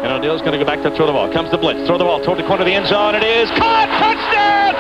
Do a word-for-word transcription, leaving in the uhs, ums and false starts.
And O'Neill's going to go back to throw the ball. Comes the blitz. Throw the ball toward the corner of the end zone. It is caught. Touchdown!